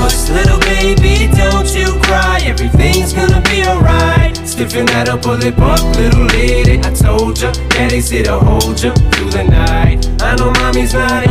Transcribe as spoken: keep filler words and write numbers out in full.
Hush, little baby, don't you cry. Everything's gonna be alright. Stiffen that up, pull it up, little lady. I told ya, daddy's here to hold ya through the night. I know mommy's not